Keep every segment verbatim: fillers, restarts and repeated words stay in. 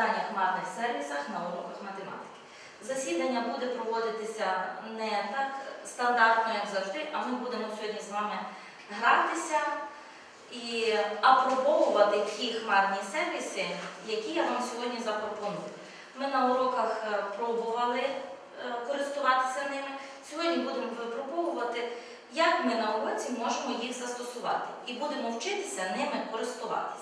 використання хмарних сервісах на уроках математики. Засідання буде проводитися не так стандартно, як завжди, а ми будемо сьогодні з вами гратися і апробовувати ті хмарні сервіси, які я вам сьогодні запропоную. Ми на уроках пробували користуватися ними. Сьогодні будемо випробовувати, як ми на уроці можемо їх застосувати. І будемо вчитися ними користуватися.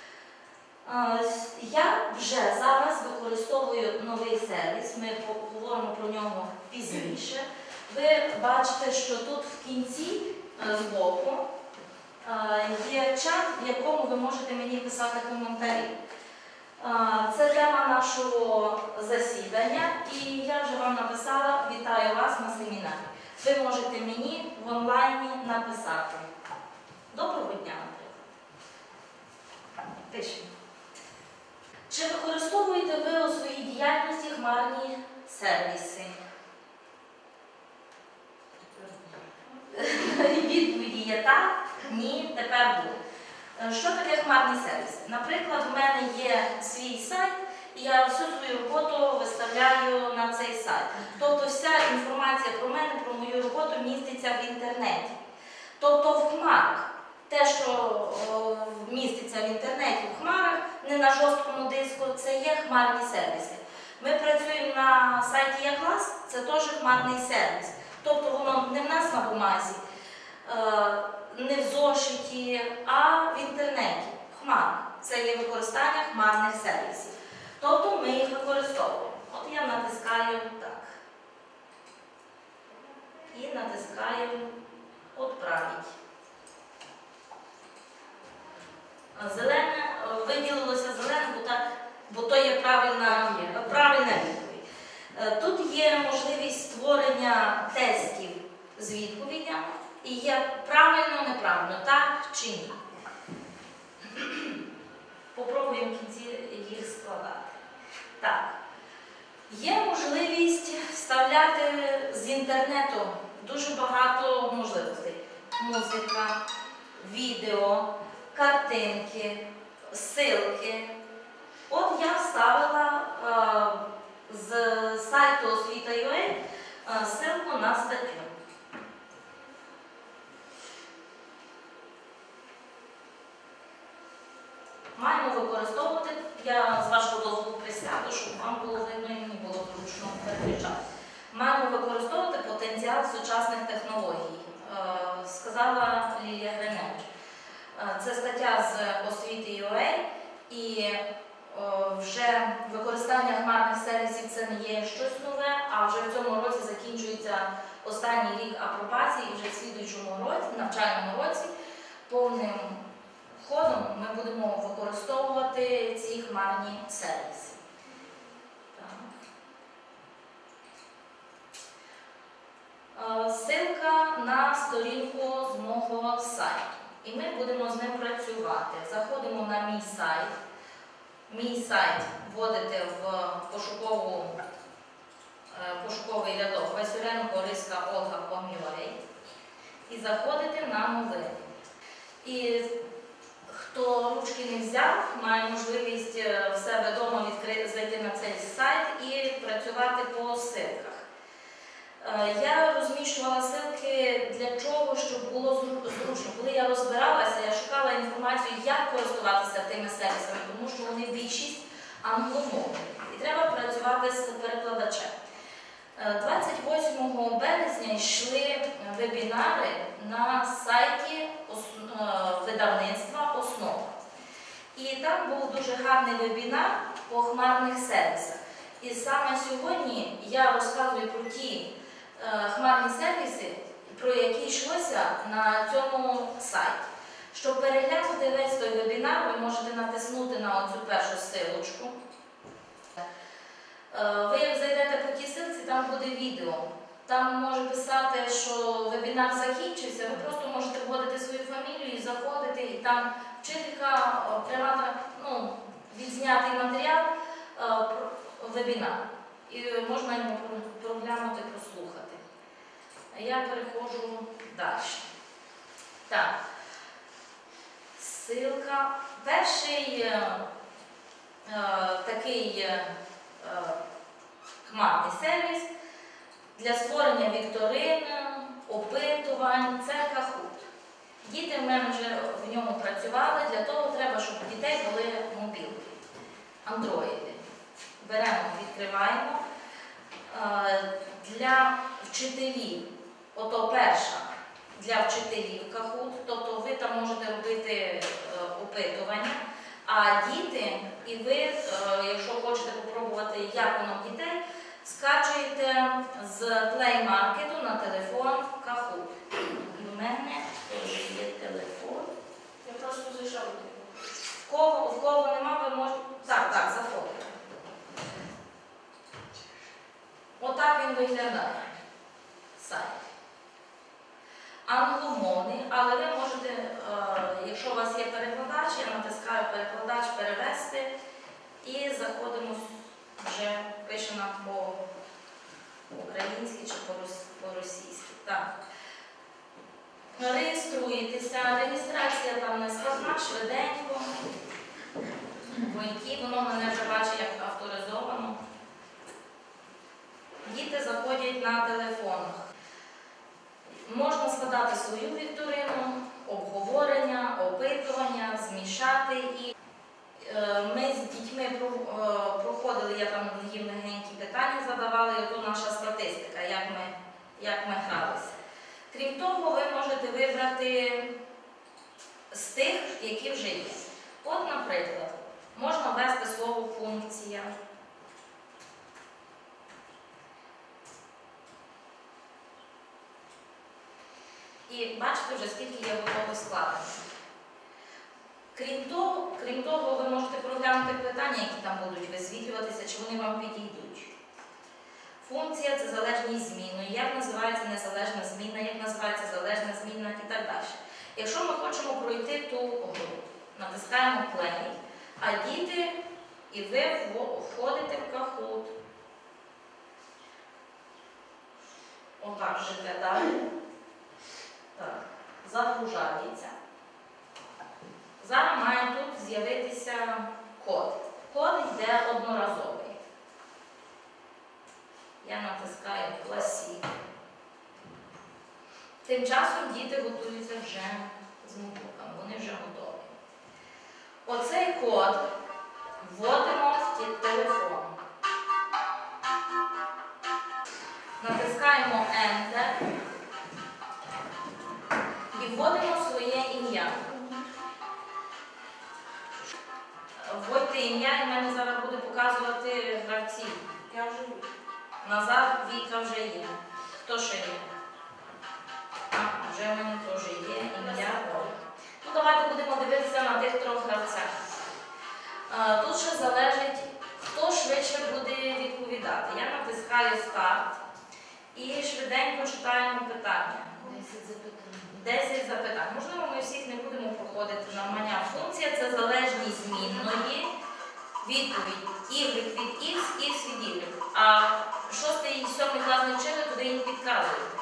Я вже зараз використовую новий сервіс, ми поговоримо про нього пізніше. Ви бачите, що тут в кінці, збоку, є чат, в якому ви можете мені писати коментарі. Це тема нашого засідання, і я вже вам написала «Вітаю вас на семінарі». Ви можете мені в онлайні написати. Доброго дня, наприклад. Пишемо. Чи використовуєте ви у своїй діяльності хмарні сервіси? Відповіді є так, ні, тепер буде. Що таке хмарні сервіси? Наприклад, у мене є свій сайт, і я всю свою роботу виставляю на цей сайт. Тобто вся інформація про мене, про мою роботу міститься в інтернеті. Тобто в хмарах. Те, що міститься в інтернеті в хмарах, не на жорсткому диску, це є хмарні сервіси. Ми працюємо на сайті Яклас, це теж хмарний сервіс. Тобто воно не в нас на бумазі, не в зошиті, а в інтернеті, в хмарах. Це є використання хмарних сервісів. Тобто ми їх використовуємо. От я натискаю так. І натискаю «Отправить». Зелене, виділилося зелене, бо, так, бо то є правильна, правильна відповідь. Тут є можливість створення тестів з відповідями, і є правильно, неправильно, так чи ні. Попробуємо в кінці їх складати. Так. Є можливість вставляти з інтернету дуже багато можливостей. Музика, відео, картинки, ссылки. От я вставила е, з сайту освіта крапка ю а ссылку на статтю. Маємо використовувати, я з вашого дозволу присяду, щоб вам було видно і мені було зручно переключати. Маємо використовувати потенціал сучасних технологій, е, сказала Лілія Гриневич. Це стаття з освіти крапка ю а, і о, вже використання хмарних сервісів це не є щось нове, а вже в цьому році закінчується останній рік апробації, і вже в слідуючому році, навчальному році, повним ходом ми будемо використовувати ці хмарні сервіси. Ссылка на сторінку з мого сайту. І ми будемо з ним працювати. Заходимо на мій сайт. Мій сайт вводите в пошукову, пошуковий рядок Васюренко Риска Ольга крапка ком крапка ю а і заходите на новини. І хто ручки не взяв, має можливість в себе вдома зайти на цей сайт і працювати по ссылках. Я розміщувала ссылки для чого, щоб було зручно. Коли я розбиралася, я шукала інформацію, як користуватися тими сервісами, тому що вони більшість англомовні. І треба працювати з перекладачем. двадцять восьмого березня йшли вебінари на сайті видавництва «Основа». І там був дуже гарний вебінар по хмарних сервісах. І саме сьогодні я розказую про ті хмарні сервіси, про які йшлося на цьому сайті. Щоб переглянути весь той вебінар, ви можете натиснути на оцю першу ссылочку. Ви як зайдете по тій ссылці, там буде відео. Там може писати, що вебінар закінчився, ви просто можете вводити свою фамілію і заходити, і там вчителька приймати, ну, відзнятий матеріал вебінар. І можна його проглянути, прослухати. А я переходжу далі. Так. Ссылка. Перший такий е, хмарний сервіс для створення вікторин, опитувань, це Kahoot. Діти в мене вже в ньому працювали, для того треба, щоб у дітей були мобілки, андроїди. Беремо, відкриваємо. Для вчителів, ото перша, для вчителів Kahoot, тобто ви там можете робити опитування, а діти, і ви, якщо хочете спробувати, як воно в дітей, скачуєте з Play Market на телефон Kahoot. У мене є телефон. Я просто зайшла. В кого, в кого нема, ви можете... Так, так, заходите. Отак він виглядає, сайт. Англомовний, але ви можете, якщо у вас є перекладач, я натискаю перекладач перевести і заходимо вже, пишемо по-українськи чи по-російськи. Так. Реєструєтеся, реєстрація там не складна, швиденько. Войки, воно мене вже бачить як авторизовано. Діти заходять на телефонах. Можна складати свою вікторину, обговорення, опитування, змішати. І ми з дітьми проходили, я там їм легенькі питання задавала, і ото наша статистика, як ми, як ми гралися. Крім того, ви можете вибрати з тих, які вже є. От, наприклад, можна ввести слово «функція». І бачите вже, скільки є готових складень. Крім того, крім того, ви можете проглянути питання, які там будуть висвітлюватися, чи вони вам підійдуть. Функція – це залежність змінної, як називається незалежна змінна, як називається залежна змінна і так далі. Якщо ми хочемо пройти ту гру, натискаємо «Play», а діти і ви входите в Kahoot. Отак живе далі. Так, загружається. Зараз має тут з'явитися код. Код йде одноразовий. Я натискаю «Classic». Тим часом діти готуються вже з ноутбуками, вони вже готові. Оцей код вводимо в телефон. Натискаємо «Enter» і вводимо своє ім'я. Вводьте ім'я, і в мене зараз буде показувати гравців. Я вже є. Назад Віка вже є. Хто ще є? А, вже в мене теж є ім'я. Ну, давайте будемо дивитися на тих трьох гравцях. Тут ще залежить, хто швидше буде відповідати. Я натискаю «Старт» і швиденько читаємо питання. десять запитань. Можливо, ми всіх не будемо проходити навмання. Функція – це залежність змінної. Відповідь Y від X, X від Y. А шостий і сьомий клас не вчили, туди їм підказують.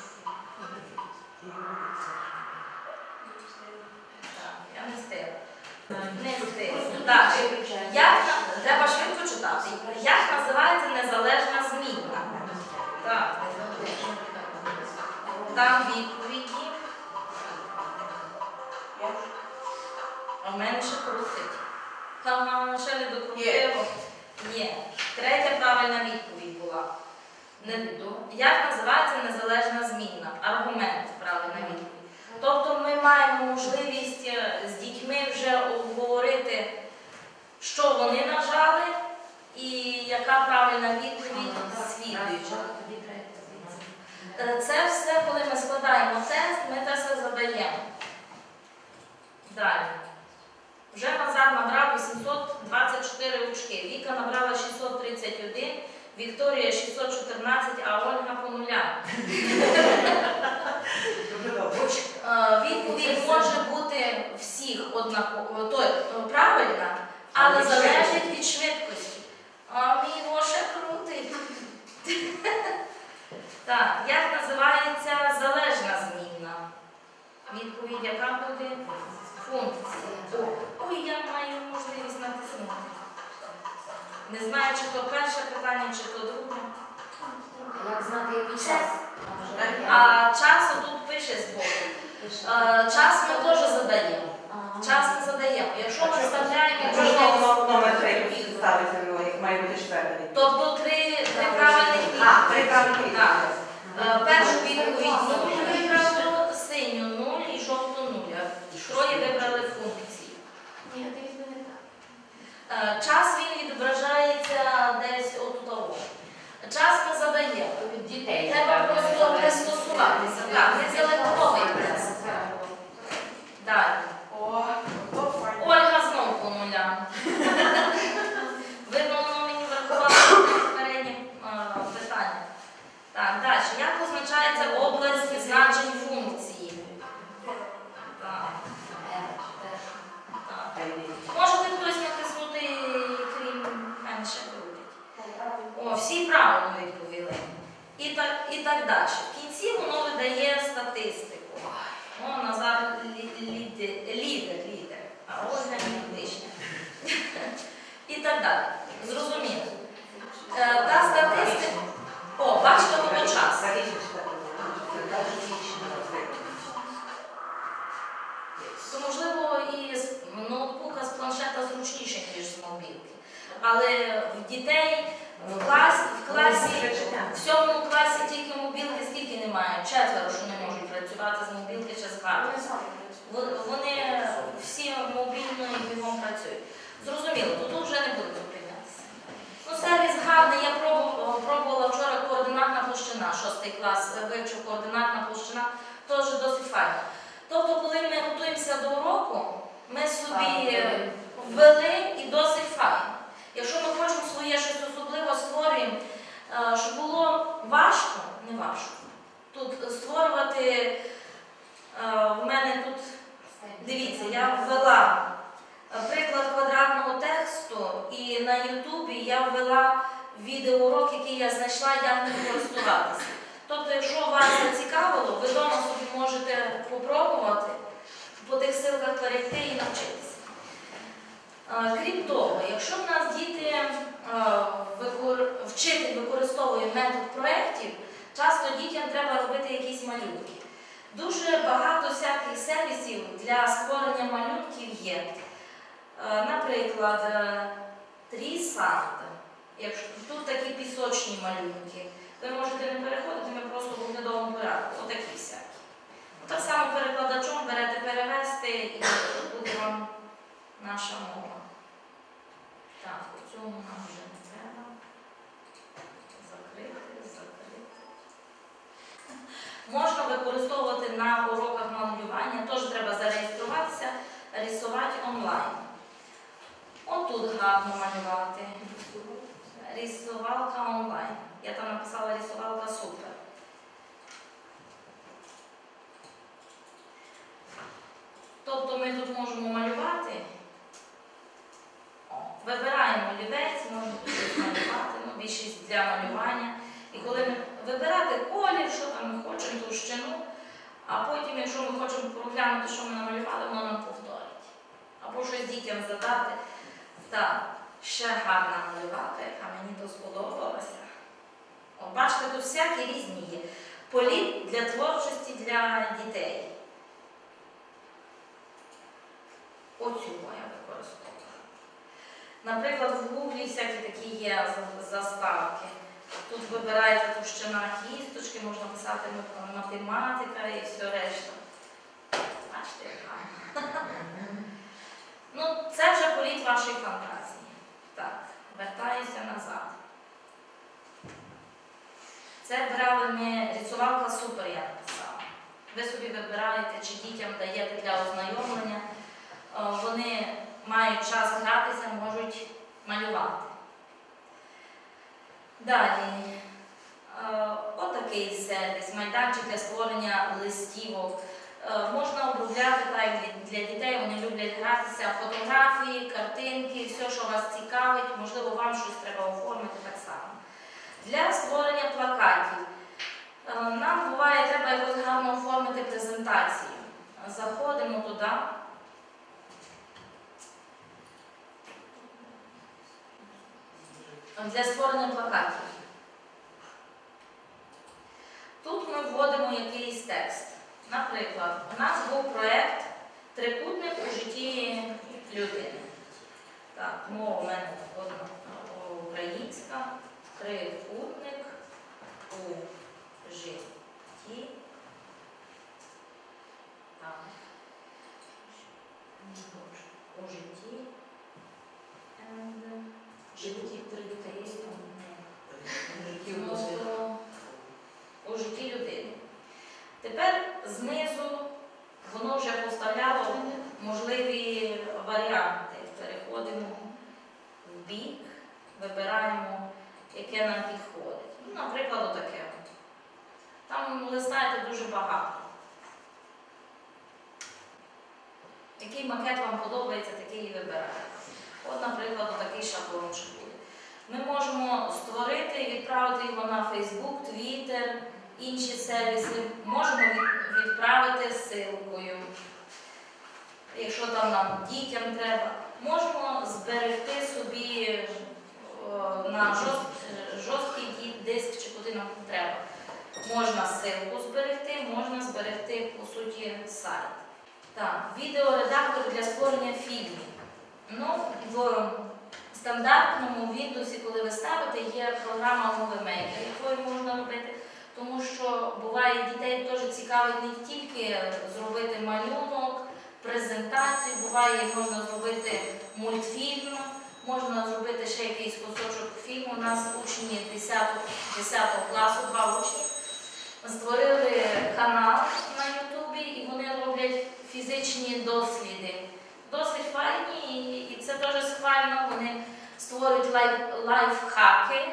Так, я не встигла. Не встигла. Так, як, треба швидко читати. Як називається незалежна змінна? Так. Там відповіді. А в мене ще крутить. Ага, ще не докрутило. Є. Третя правильна відповідь була. Як називається незалежна змінна? Аргумент правильна відповідь. Тобто ми маємо можливість з дітьми вже обговорити, що вони нажали і яка правильна відповідь слідуюча. Це все, коли ми складаємо тест, ми це все задаємо. Далі. Вже Назар набрав вісімсот двадцять чотири очки, Віка набрала шістсот тридцять один, Вікторія шістсот чотирнадцять, а Ольга по нулям. Відповідь може бути всіх однаково, правильна, але залежить від швидкості. А мій Гоша крутий. Так, як називається залежна змінна? Відповідь, яка буде? Функція. Ой, я маю можливість натиснути. Не знаю, чи то перше питання, чи то друге. Як знати, який час? А час тут пише збоку. Е, Час ми теж задаємо. Час ми задаємо. Якщо ми вставляємо, Якщо ж номер- номер три ставиться, ну, як має бути четверта відповідь. тобто три, три правильних А, три відповіді. правильні Так. відповіді. Е, Першу відповідь нуль вибрали, синю нуль і жовту нуль. Троє вибрали функції. Ні, ти візьми не так. Е, Час він відображається десь отут. Час ми задаємо. Від дітей. Треба просто пристосуватися. Так, не залегковий прес. Далі. О, то файно. Ольга знову по нулям. Видно, воно мені врахувало попереднє е, питання. Так, далі. Як позначається область значень функції? Так, так. Та й Можете хтось натиснути, крім менше крутить. О, всі правильно відповіли. І так, і так далі. В кінці воно видає статистику. О, Назар лі- ліде- лідер, лідер, а Ольга лідишня. І так далі. Зрозуміло. Е, Та статистика. О, бачите, було час. То, можливо, і з ноутбука, з планшета зручніше, ніж з мобілки. Але в дітей в класі, в класі, в сьомому класі тільки мобілки скільки немає? Четверо, що не можуть працювати з мобілки чи з карти. Вони самі працюють. Вон- Вони всі мобільно і бігом працюють. Зрозуміло, то тут вже не буду зупинятися. Ну, сервіс гарний, я пробувала, пробувала вчора координатна площина, шостий клас вивчив координатна площина, теж досить файно. Тобто, коли ми готуємося до уроку, ми собі ввели і досить файно. Якщо ми хочемо своє щось особливо створюємо, е, щоб було важко, не важко. Тут створювати, е, в мене тут, дивіться, я ввела приклад квадратного тексту і на Ютубі я ввела відеоурок, який я знайшла, як ним користуватися. Тобто, якщо вас зацікавило, ви вдома собі можете попробувати по тих силках перейти і навчитися. Е, Крім того, якщо в нас діти, е, викор- вчитель використовує метод проєктів, часто дітям треба робити якісь малюнки. Дуже багато всяких сервісів для створення малюнків є. Е, Наприклад, е, Трісант. Якщо тут такі пісочні малюнки. Ви можете не переходити, ми просто в оглядовому порядку. Отакі всякі. Так само перекладачом берете перевести і буде вам наша мова. Так, у цьому нам вже не треба. Закрити, закрити. Можна використовувати на уроках малювання, теж треба зареєструватися, рисувати онлайн. Отут гарно малювати. Рисувалка онлайн. Я там написала рисувалка супер. Тобто ми тут можемо малювати. О, вибираємо олівець, можна тут щось малювати, ну, більшість для малювання. І коли ми вибирати колір, що там ми хочемо, товщину, а потім, якщо ми хочемо проглянути, що ми намалювали, воно нам повторить. Або щось дітям задати. Так, ще гарна малювати, яка мені то сподобалася. От бачите, тут всякі різні є. Політ для творчості для дітей. Оцю я використовую. Наприклад, в Гуглі всякі такі є заставки. Тут вибирається товщина кісточки, можна писати математика і все решта. Бачите, як гарно. Ну, це вже політ вашої фантазії. Так, вертаюся назад. Це брали ми, рисувалка супер, я написала. Ви собі вибираєте, чи дітям даєте для ознайомлення. Вони мають час гратися, можуть малювати. Далі, отакий сервіс, майданчик для створення листівок. Можна обробляти так для дітей, вони люблять гратися, фотографії, картинки, все, що вас цікавить, можливо, вам щось треба оформити так само. Для створення плакатів. Нам буває, треба якось гарно оформити презентацію. Заходимо туди. для створення плакатів. Тут ми вводимо якийсь текст. Наприклад, у нас був проєкт «Трикутник у житті людини». Так, мова у мене одна українська. Трикутник у житті. Так. У житті. And... Житті трикутник. У житті людини. Тепер знизу воно вже поставляло можливі варіанти. Переходимо в бік, вибираємо, яке нам підходить. Ну, наприклад, отаке. Там листаєте дуже багато. Який макет вам подобається, такий і вибираєте. От, наприклад, отакий шаблончик буде. Ми можемо створити і відправити його на Facebook, Twitter, інші сервіси. Можемо відправити ссылкою, якщо там нам дітям треба. Можемо зберегти собі о, на жорсткий диск, чи куди нам треба. Можна ссылку зберегти, можна зберегти, по суті, сайт. Так, відеоредактор для створення фільмів. Ну, в стандартному Windows, коли ви ставите, є програма Movie Maker, якою можна робити, тому що буває, дітей теж цікавить не тільки зробити малюнок, презентацію, буває, можна зробити мультфільм, можна зробити ще якийсь кусочок фільму. У нас учні десятого класу, два учні, створили канал на Ютубі і вони роблять фізичні досліди. Досить файні, і це теж схвально. Вони створюють лайфхаки,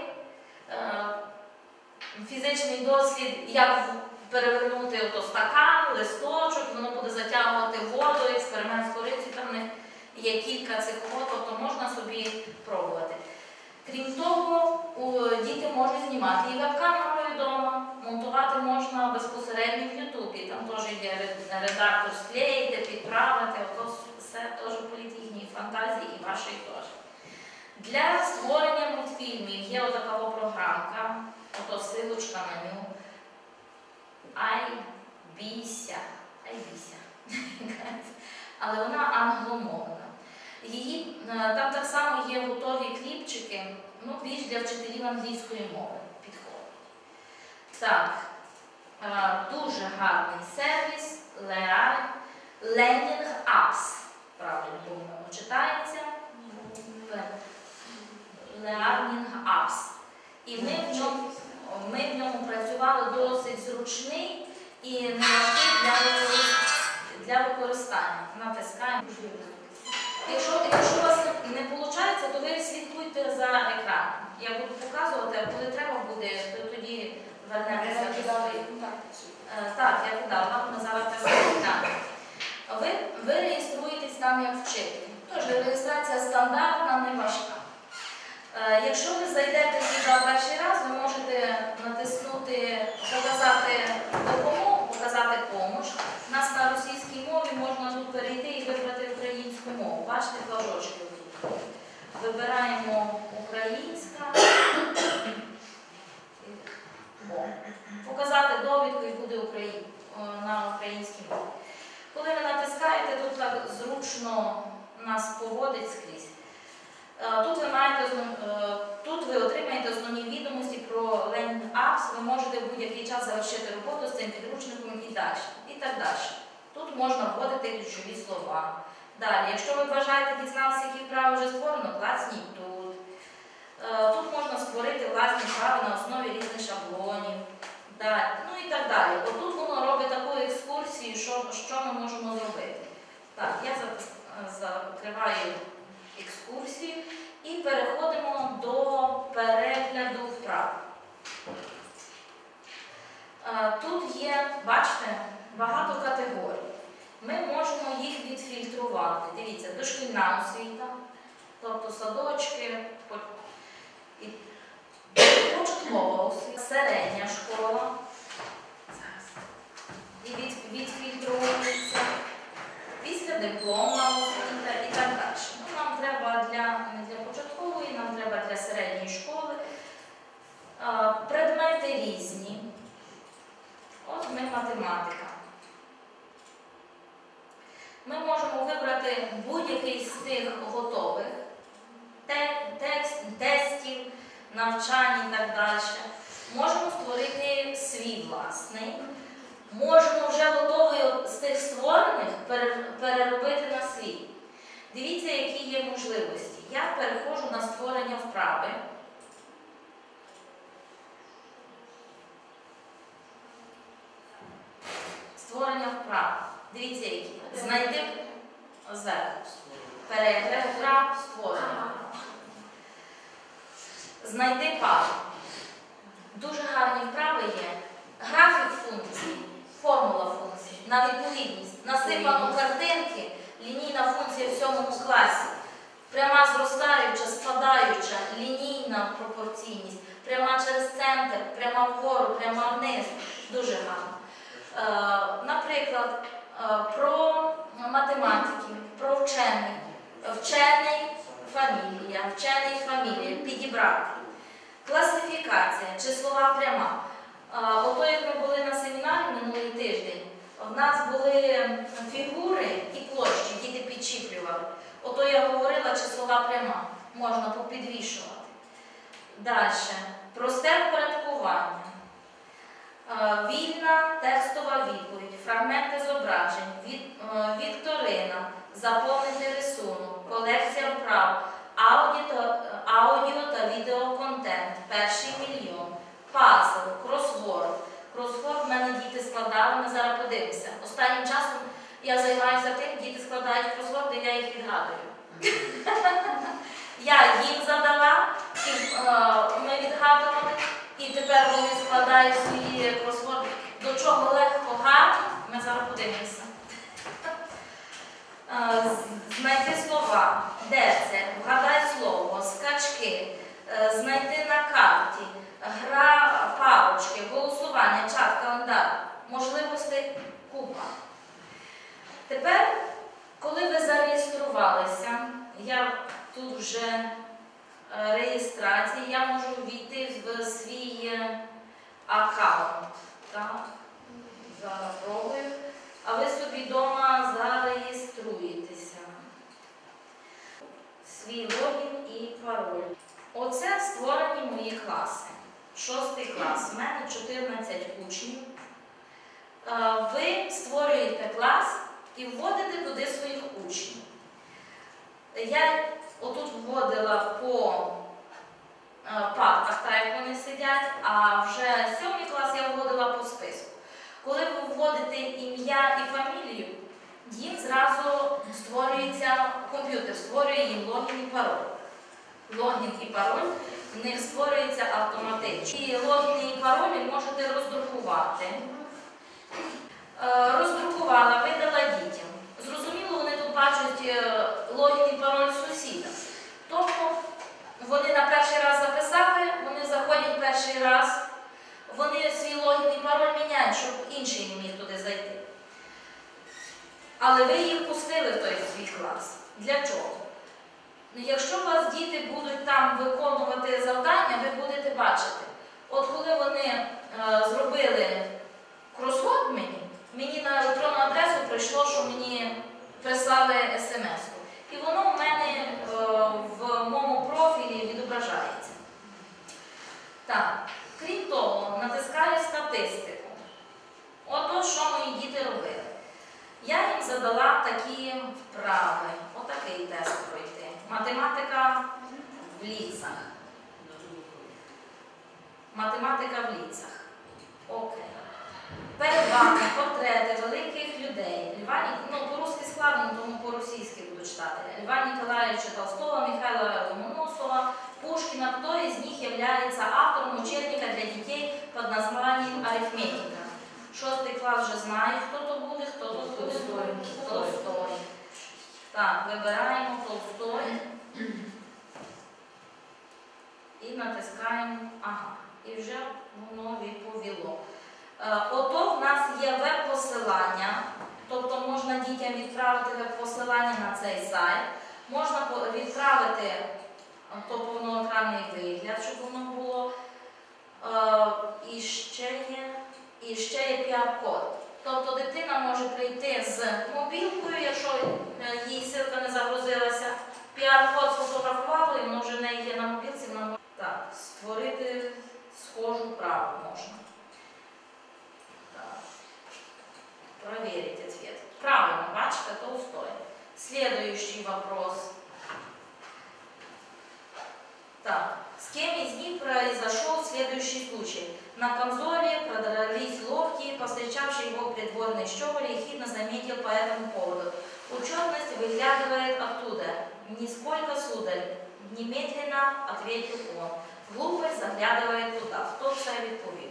фізичний дослід, як перевернути ото стакан, листочок, воно буде затягувати воду, експеримент з корицею, там в них є кілька цих фото, то можна собі пробувати. Крім того, діти можуть знімати і веб-камерою вдома, монтувати можна безпосередньо в Ютубі, там теж є редактор, склеїти, підправити, ото все теж політ їхньої фантазії і вашої теж. Для створення мультфільмів є отака програмка, ото силочка на нього. Айбіся. Айбіся. Але вона англомовна. Її, там так само є готові кліпчики, ну, більш для вчителів англійської мови підходить. Так, дуже гарний сервіс, Learning Apps, правильно, по-моєму, читається. Learning Apps. І ми в ньому, ми в ньому працювали досить зручний і неважкий для, для використання. Натискаємо. Якщо, якщо у вас не виходить, то ви слідкуйте за екраном. Я буду показувати, а коли треба буде, то тоді вернемося до своїх. Так, я кидала, ми зараз так. Ви, ви реєструєтесь там як вчитель. Тож, реєстрація стандартна, не важка. Якщо ви зайдете сюди перший раз, ви можете натиснути «Показати допомогу», «Показати помощь». У нас на російській мові можна тут перейти і вибрати українську мову. Бачите, флажочки тут. Вибираємо «Українська». «Показати довідку» і буде на українській мові. Коли ви натискаєте, тут так зручно нас поводить скрізь. Тут ви, маєте, тут ви отримаєте основні відомості про Learning Apps, ви можете в будь-який час завершити роботу з цим підручником і далі. І так далі. Тут можна вводити ключові слова. Далі, якщо ви бажаєте дізнатися, які вправи вже створено, класніть тут. Тут можна створити власні вправи на основі різних шаблонів. Далі. Ну і так далі. Отут воно робить таку екскурсію, що, що ми можемо зробити. Так, я закриваю екскурсію і переходимо до перегляду вправ. Тут є, бачите, багато категорій. Ми можемо їх відфільтрувати. Дивіться, дошкільна освіта, тобто садочки, початкова освіта, середня школа. І відфільтрується після дипломна освіта і так далі. Ну, нам треба для, не для початкової, нам треба для середньої школи. математика. Ми можемо вибрати будь-який з тих готових текст, тестів, навчань і так далі. Можемо створити свій власний. Можемо вже готовий з тих створених переробити на свій. Дивіться, які є можливості. Я переходжу на створення вправи. Створення вправ. Дивіться, які. Знайти зверху. Перегляд вправ, створення. Знайти пару. Дуже гарні вправи є. Графік функцій, формула функцій, на відповідність. Насипано картинки, лінійна функція в сьомому класі. Пряма зростаюча, спадаюча, лінійна пропорційність. Пряма через центр, пряма вгору, пряма вниз. Дуже гарно. Е, наприклад, е, про математиків, про вчених. Вчений фамілія, вчений фамілія, підібрати. Класифікація, числова пряма. Ото, як ми були на семінарі минулий тиждень, в нас були фігури і площі, діти підчіплювали. Ото я говорила, числова пряма, можна попідвішувати. Далі. Просте впорядкування. Вільна текстова відповідь, фрагменти зображень, від, вікторина, заповнити рисунок, колекція вправ, аудіо, аудіо та відеоконтент, перший мільйон, пазл, кросворд. Кросворд в мене діти складали, ми зараз подивимося. Останнім часом я займаюся тим, діти складають кросворди, я їх відгадую. Я їм задала, і, е, ми відгадували, і тепер вони складають свої кросворди. До чого легко, гарно, ми зараз подивимося. Е, знайти слова, де це, вгадай слово, скачки, е, знайти на карті, гра палочки, голосування, чат, календар, можливостей купа. Тепер, коли ви зареєструвалися, я тут вже реєстрації, я можу війти в свій аккаунт. Так? Зараз пробую. А ви собі вдома зареєструєтеся. Свій логін і пароль. Оце створені мої класи. Шостий клас. У мене чотирнадцять учнів. Ви створюєте клас і вводите туди своїх учнів. Я отут вводила по партах, так як вони сидять, а вже сьомий клас я вводила по списку. Коли ви вводите ім'я і фамілію, їм зразу створюється комп'ютер, створює їм логін і пароль. Логін і пароль в них створюється автоматично. І логіни і паролі можете роздрукувати. Роздрукувала, видала дітям. Зрозуміло, вони тут бачать логін і пароль сусіда. Тобто вони на перший раз записали, вони заходять перший раз, вони свій логін і пароль міняють, щоб інший не міг туди зайти. Але ви їх пустили в той свій клас. Для чого? Якщо у вас діти будуть там виконувати завдання, ви будете бачити. От коли вони е, зробили кросворд мені, мені на електронну адресу прийшло, що мені прислали смс-ку. І воно в мене е, в моєму профілі відображається. Так, крім того, натискаю статистику. Ото, що мої діти робили. Я їм задала такі вправи, отакий тест пройти. Математика в ліцах. Математика в ліцах. Окей. Перед вами портрети великих людей. Льва, ну, по-русски складно, тому по-російськи буду читати. Льва Ніколаєвича Толстого, Михайла Ломоносова, Пушкина. Кто из них является автором учебника для детей под названием «Арифметика»? Шостий клас вже знає, хто то буде, хто то буде. Толстой. Так, вибираємо Толстой. І натискаємо, ага, і вже воно відповіло. Ото в нас є веб-посилання, тобто можна дітям відправити веб-посилання на цей сайт, можна відправити то повноекранний вигляд, щоб воно було. І ще є і ще є пі ар-код. Тобто дитина може прийти з мобілкою, якщо е, їй силка не загрузилася, пі ар-код сфотографувала, і воно вже в неї є на мобілці, вона може так, створити схожу вправу можна. Так. Проверить ответ. Правильно, бачите, Толстой. Следующий вопрос. Так, с кем из них произошел следующий случай? На камзоле продрались ловкие, повстречавший его придворный щеголь ехидно заметил по этому поводу. Ученость выглядывает оттуда. Нисколько, сударь, немедленно ответил он. Глупость заглядывает туда. Кто це відповів?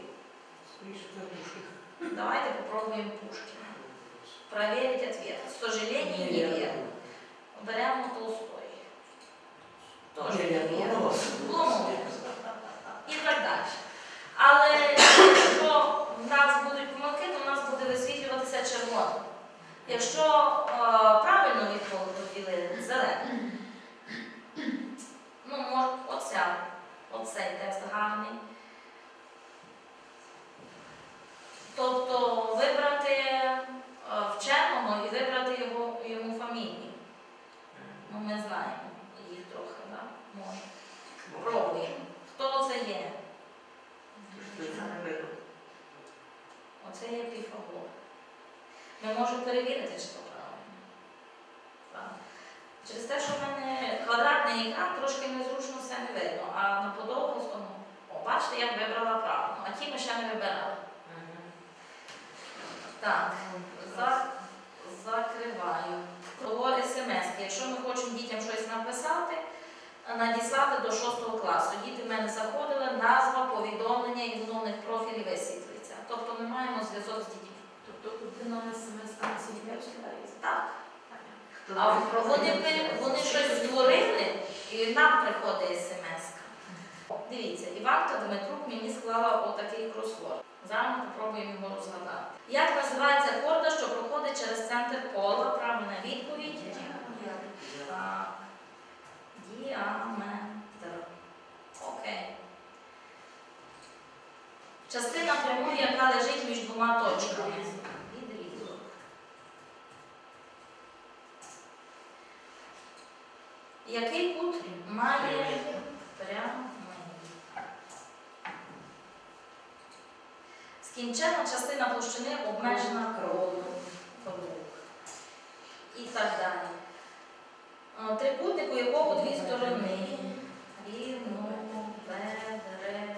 Давайте попробуем Пушкина. Проверить ответ. К сожалению, неверно. Беремо Толстой. Тоже неверно. Ломовий. І так далі. Але якщо в нас будуть помилки, то в нас буде висвітлюватися червоним. Якщо е, правильно відповіли зеленим, ну, може, оця, оцей текст гарний. Тобто вибрати е, вченого і вибрати його, йому фамілію. Ну, ми знаємо їх трохи, так? Да? Може. Пробуємо. Хто це є? Оце є Піфагор. Ми можемо перевірити, чи це правильно. Так. Через те, що в мене квадратний екран, трошки незручно все не видно, а на подовгостому, о, бачите, я вибрала правильно, а ті ми ще не вибирали. Так, за, закриваю. Про смс. Якщо ми хочемо дітям щось написати, надіслати до шостого класу. Діти в мене заходили, назва, повідомлення і вновних профілів висвітлюється. Тобто ми маємо зв'язок з дітьми. Тобто куди на смс а на сім'я складається? Так. А вони, вони щось створили, і нам приходить смс-ка. Дивіться, Іванка Дмитрук мені склала отакий кросворд. Зараз ми спробуємо його розгадати. Як називається корда, що проходить через центр кола? Правильна відповідь. Так. Діаметр. Окей. Частина прямої, яка лежить між двома точками. Відрізок. Який кут має прямий? Скінчена частина площини обмежена кругом. І так далі. Трикутник, у якого дві сторони. Рівноведрений.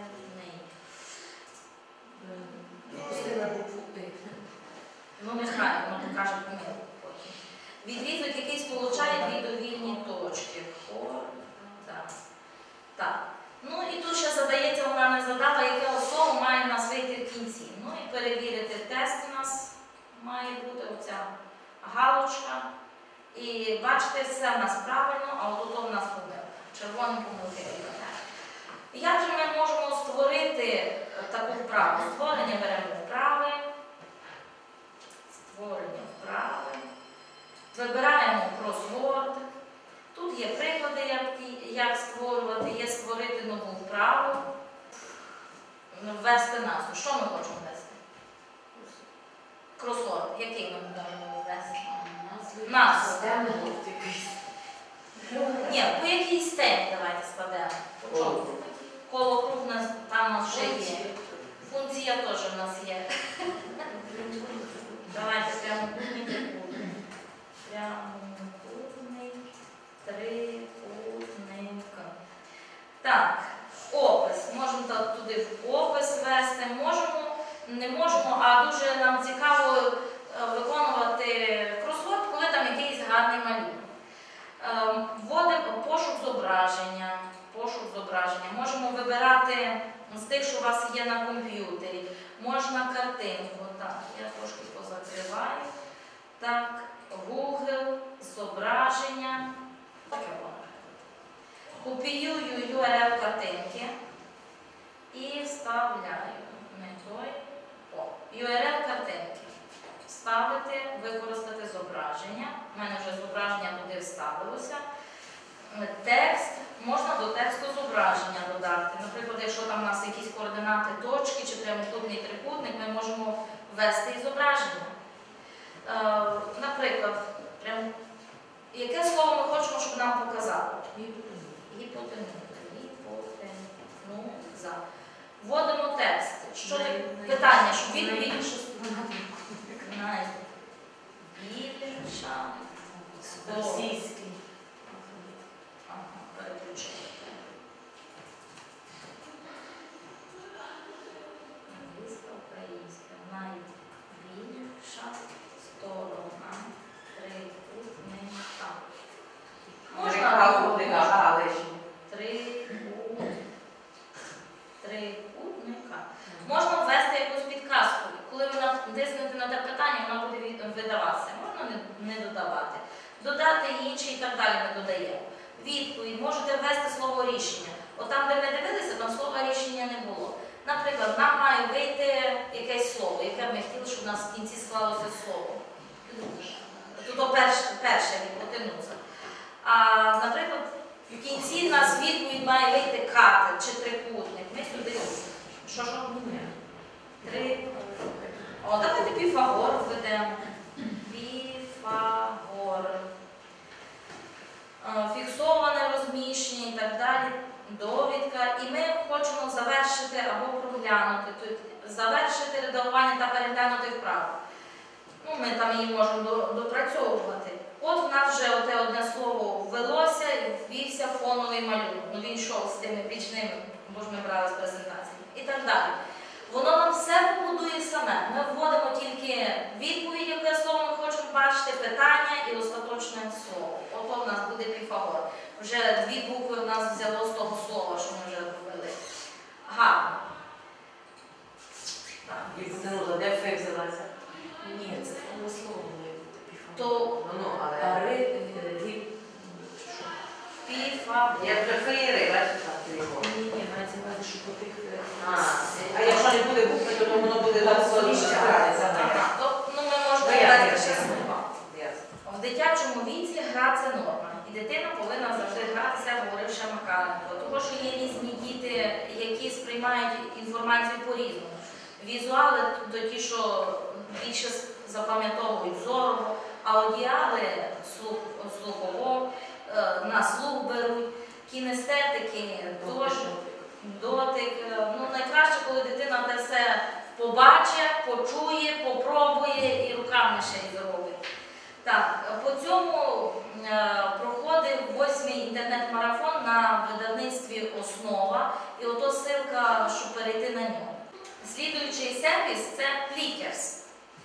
Ну, нехай, воно покаже помилку потім. Відрізок, який сполучає дві довільні точки. О, так. Так. Ну і тут ще задається, вона не задала, яке слово має в нас вийти в кінці. Ну і перевірити тест у нас має бути оця галочка. І бачите, все в нас правильно, а отут у нас помилка. Червоні помилки відповідає. Як же ми можемо створити таку вправу? Створення беремо вправи. Створення вправи. Вибираємо кросворд. Тут є приклади, як, як створювати, є створити нову вправу, ввести назву. Що ми хочемо ввести? Кросворд. Який ми можемо ввести? Назву. Ні, по якійсь темі давайте складемо. По чому? Коло круг у нас там вже є. Функція теж у нас є. Давайте прямокутний трикутник. Прямокутний трикутник. Так, опис. Можемо туди в опис ввести. Можемо, не можемо, а дуже нам цікаво виконувати кросворд, коли там якийсь гарний малюнок. Вводимо пошук зображення. Пошук зображення. Можемо вибирати з тих, що у вас є на комп'ютері. Можна картинку. Так, я трошки позакриваю. Так, Google, зображення. Таке воно. Копіюю ю ар ел картинки і вставляю. Не той. О, ю ар ел картинки. Вставити, використати зображення. У мене вже зображення туди вставилося. Текст можна до тексту зображення додати. Наприклад, якщо там у нас якісь координати точки чи прямокутний трикутник, ми можемо ввести і зображення. Е, Наприклад, прям, яке слово ми хочемо, щоб нам показало? Гіпотенуза. Гіпотенуза. Вводимо текст. Що таке? Питання, щоб відповідь найбільша Російський. Ага, переключаю. Англійська, українська. Найбільша сторона трикутника. Можна Трикутника, а лишні. Трикутника. Трикутника. Можна ввести якусь підказку. Коли ви натиснете на те питання, вона буде від- видаватися. Можна не, не додавати. Додати інші і так далі ми додаємо. Відповідь. Можете ввести слово рішення. От там, де ми дивилися, там слова рішення не було. Наприклад, нам має вийти якесь слово, яке б ми хотіли, щоб у нас в кінці склалося слово. Тут перше, перше гіпотенуза. А, наприклад, в кінці в нас відповідь має вийти катет чи трикутник. Ми сюди. Що ж? Три. О, давайте Піфагор введемо. Піфагор. Е, Фіксоване розміщення і так далі. Довідка. І ми хочемо завершити або проглянути. Тобто завершити редагування та переглянути вправу. Ну, ми там її можемо до- допрацьовувати. От в нас вже оте одне слово ввелося і ввівся фоновий малюнок. Ну, він йшов з тими бічними, бо ж ми брали з презентації. І так далі. Воно нам все побудує саме. Ми вводимо тільки відповідь, яке слово ми хочемо бачити, питання і остаточне слово. Ото в нас буде Піфагор. Вже дві букви в нас взяло з того слова, що ми вже ввели. Гарно. Так. Гіпотенуза, де фи взялася? Ні, це слово має бути Піфагор. То Ну, ну, А але... ри, гіп, що? Піфагор. Я вже фи і ри, бачиш, так, його. Ні, ні, мається на увазі, що по тих... е, А, а якщо не буде букви, то воно буде Логічно. Ага, то, ну, ми можемо Ну, ясно, ввести ще ясно. слова. Ясно. В дитячому віці гра це норма. І дитина повинна завжди гратися, говорив ще Макаренко. Тому що є різні діти, які сприймають інформацію по-різному. Візуали то ті, що більше запам'ятовують зорово, аудіали слух, слухово, е, на слух беруть, кінестетики, теж дотик. Е, Ну, найкраще, коли дитина те все побачить, почує, попробує і руками ще й зробить. Так, по цьому е, проходив восьмий інтернет-марафон на видавництві «Основа». І ото ссылка, щоб перейти на нього. Слідуючий сервіс – це Plickers.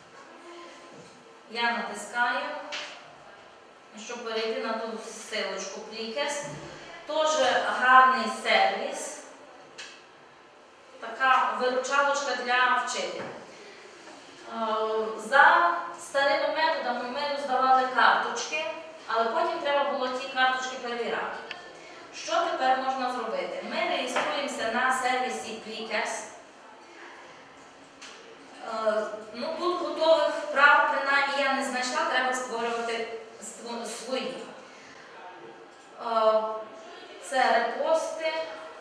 Я натискаю, щоб перейти на ту ссылочку Plickers. Теж гарний сервіс. Така виручалочка для вчителя. Е, За старими методами ми роздавали карточки, але потім треба було ті карточки перевіряти. Що тепер можна зробити? Ми реєструємося на сервісі Plickers. Е, Ну, тут готових вправ, принаймні, я не знайшла, треба створювати ство- свої. Е, Це репости,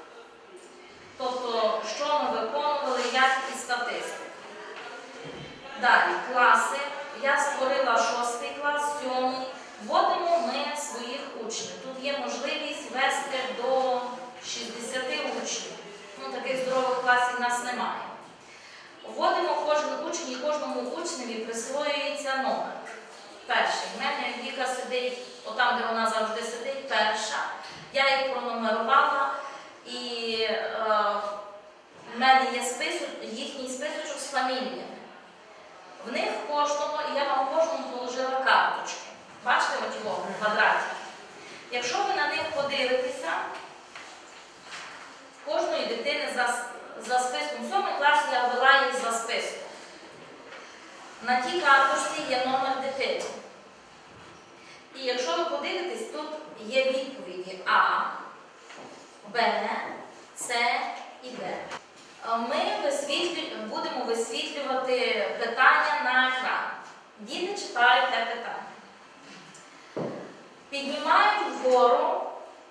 тобто, що ми виконували, як і статистика. Далі, класи. Я створила шостий клас, сьомий. Вводимо ми своїх учнів. Тут є можливість вести до шістдесяти учнів. Ну, таких здорових класів в нас немає. Вводимо кожен учень і кожному учневі присвоюється номер. Перший. В мене Віка сидить, отам, де вона завжди сидить, перша. Я їх пронумерувала. І е, в мене є список, їхній списочок з фаміліями. В них кожного, і я вам кожному положила карточки. Бачите, от його в квадраті. Якщо ви на них подивитеся, в кожної дитини за, за списком, в сьомий клас я ввела їх за списком. На тій карточці є номер дитини. І якщо ви подивитесь, тут є відповіді А, Б, С і Д. Ми висвітлю... будемо висвітлювати питання на екран. Діти читають те питання. Піднімають вгору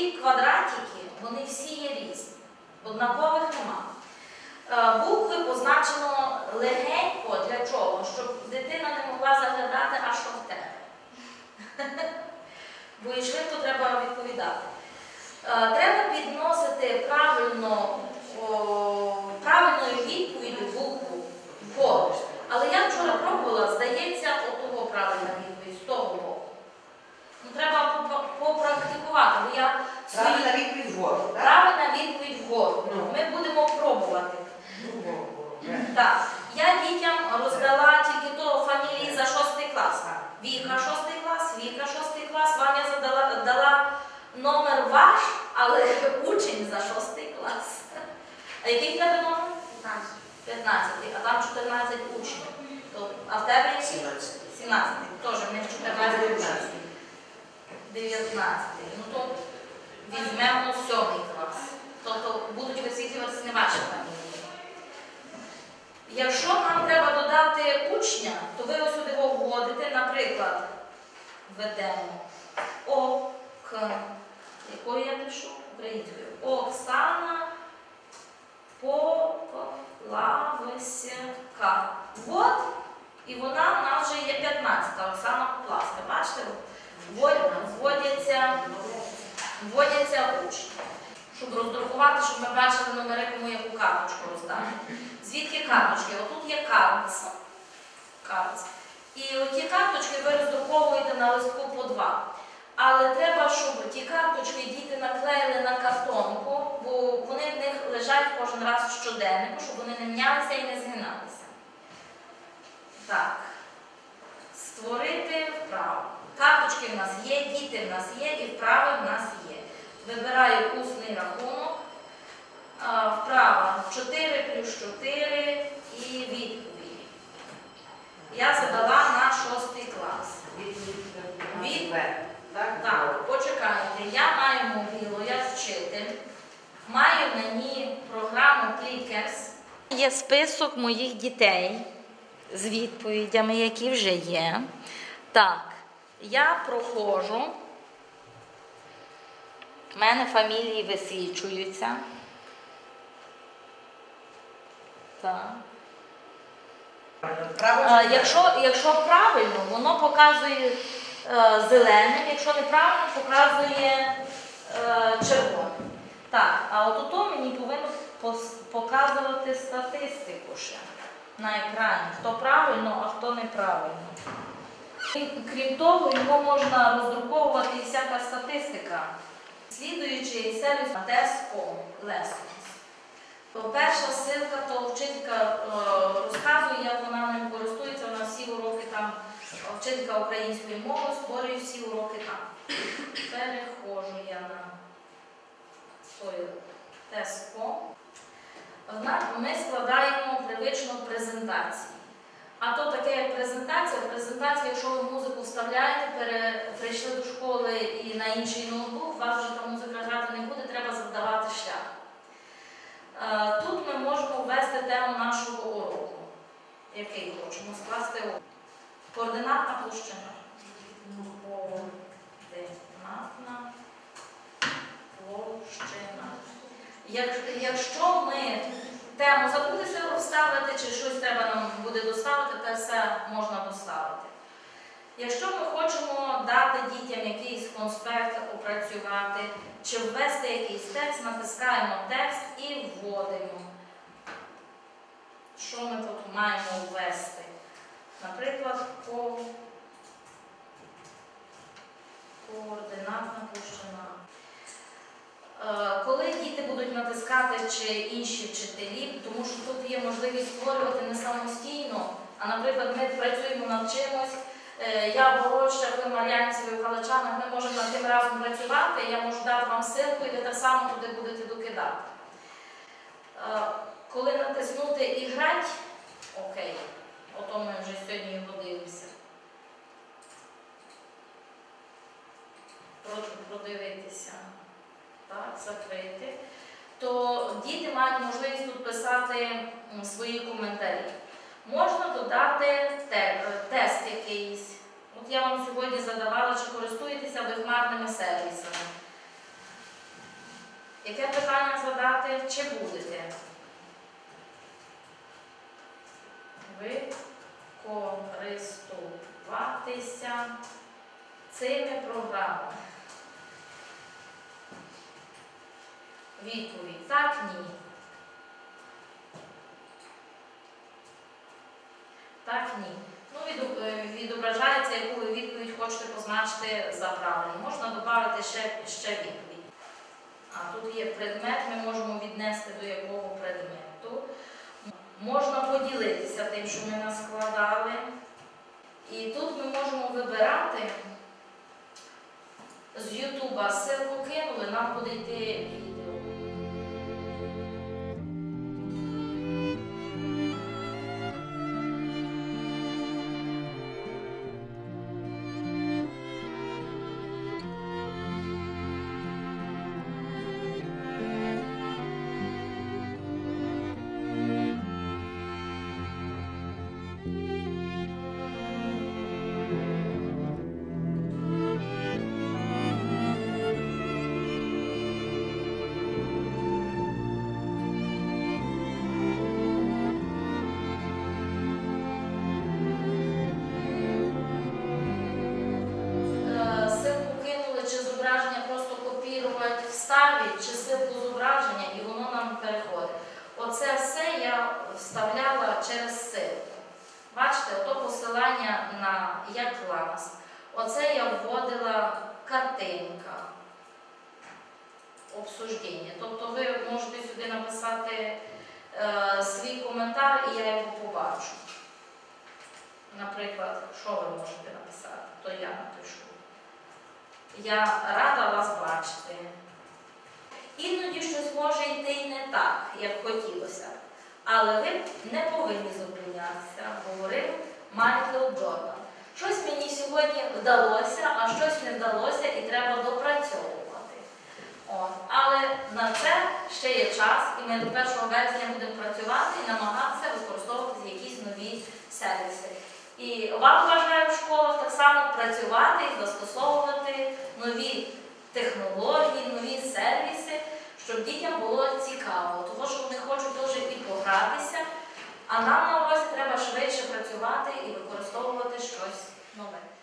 оті квадратики, вони всі є різні. Однакових нема. Е, Букви позначено легенько для чого? Щоб дитина не могла заглядати, а що в тебе. Бо і швидко треба відповідати. Е, Треба підносити правильно, о, правильною відповіддю букву вгору. Але я вчора пробувала, здається, отого правильна відповідь, з того боку. Ну, треба попа- попрактикувати, бо я свої... Правильна відповідь вгору, так? Правильна відповідь вгору. Ну. Ми будемо пробувати. Вгору, вгору. Так. Я дітям роздала тільки то фамілії за шостий клас. Віка шостий клас, Віка шостий клас. Вам я задала, дала номер ваш, але учень за шостий клас. А який в тебе номер? п'ятнадцятий, а там чотирнадцять учнів. То, а в тебе який? сімнадцятий. Теж в них чотирнадцять учнів. дев'ятнадцятий. Ну то візьмемо сьомий клас. Тобто будуть висвітлюватися не ваші фамілії. Якщо нам треба додати учня, то ви ось сюди вводите, наприклад, введемо О, К, якою я пишу? Українською. Оксана Поплавська. От, і вона в нас вже є п'ятнадцята, Оксана Поплавська. Бачите? Вводяться, вводяться учні. Щоб роздрукувати, щоб ми бачили номери, кому яку карточку роздати. Звідки карточки? Отут є карц. Карц. І оті карточки ви роздруковуєте на листку по два. Але треба, щоб ті карточки діти наклеїли на картонку, бо вони в них лежать кожен раз в щоденнику, щоб вони не мінялися і не згиналися. Так. Створити вправу. Карточки в нас є, діти в нас є і вправи в нас є. Вибираю усний рахунок. Вправа чотири плюс чотири і відповідь. Я задала на шостий клас. Від... Так, почекайте. Я маю мобілу, я вчитель. Маю на ній програму Clickers. Є список моїх дітей з відповідями, які вже є. Так, я проходжу. У мене фамілії висвічуються. Так. А, якщо, якщо правильно, воно показує е, зеленим, якщо неправильно, показує е, червоним. Так, а от ото мені повинно пос- показувати статистику ще на екрані. Хто правильно, а хто неправильно. Крім- Крім того, його можна роздруковувати і всяка статистика. Слідуючий сервіс Tesco Lessons. Перша ссылка, то вчителька е, розказує, як вона ним користується, вона всі уроки там, вчителька української мови створює всі уроки там. Переходжу я на той Tesco. Ми складаємо привично презентації. А то таке, як презентація, в презентації, якщо ви музику вставляєте, пере, прийшли до школи і на інший ноутбук, у вас вже там музика грати не буде, треба завдавати шлях. Тут ми можемо ввести тему нашого уроку, який хочемо скласти урок. Координатна площина. Координатна площина. Як, якщо ми тему забудеться вставити, чи щось треба нам буде доставити, те все можна доставити. Якщо ми хочемо дати дітям якийсь конспект опрацювати, чи ввести якийсь текст, натискаємо текст і вводимо. Що ми тут маємо ввести? Наприклад, по координатна площина. Коли діти будуть натискати чи інші вчителі, тому що тут є можливість створювати не самостійно, а, наприклад, ми працюємо над чимось, я в Городщах, ви в Мар'янці, ви в Галичанах, ми можемо над тим разом працювати, я можу дати вам ссылку, і ви так само туди будете докидати. Коли натиснути і грати, окей, ото ми вже сьогодні його дивимося. Прошу продивитися. Так, закрити, то діти мають можливість тут писати свої коментарі. Можна додати те, тест якийсь. От я вам сьогодні задавала, чи користуєтеся ви хмарними сервісами. Яке питання задати? Чи будете ви користуватися цими програмами? Відповідь так, ні. Так, ні. Ну, відоб- е, відображається, яку ви відповідь хочете позначити за правильно. Можна додати ще, ще відповідь. А тут є предмет, ми можемо віднести до якого предмету. Можна поділитися тим, що ми наскладали. І тут ми можемо вибирати. З Ютуба ссылку кинули, нам буде йти відео. Е, Ссылку кинули, чи зображення просто копірувати, вставити, чи ссылку зображення, і воно нам переходить. Оце все я вставляла через ссылку. Бачите, ото посилання на як клас. Оце я вводила картинка, обсуждення. Тобто ви можете сюди написати е, свій коментар, і я його побачу. Наприклад, що ви можете написати, то я напишу. Я рада вас бачити. Іноді щось може йти і не так, як хотілося. Але ви не повинні зупинятися, говорив Майкл Джордан. Щось мені сьогодні вдалося, а щось не вдалося і треба допрацьовувати. От. Але на це ще є час, і ми до першого вересня будемо працювати і намагатися використовувати якісь нові сервіси. І вам бажаю в школах так само працювати і застосовувати нові технології, нові сервіси, щоб дітям було цікаво, тому що вони хочуть дуже і погратися, а нам на уроці треба швидше працювати і використовувати щось нове.